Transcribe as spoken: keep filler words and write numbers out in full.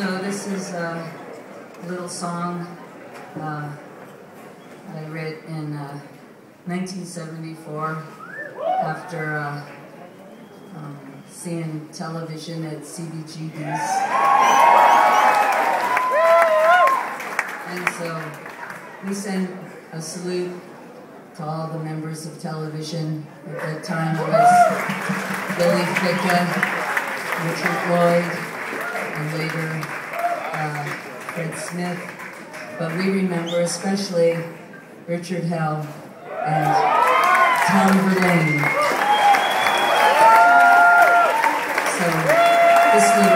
So this is a little song uh, I wrote in uh, nineteen seventy-four after uh, um, seeing television at C B G B's. And so we send a salute to all the members of television. At that time it was Billy Ficca, Richard Lloyd, and later uh, Fred Smith. But we remember especially Richard Hell and Tom Verlaine. So this little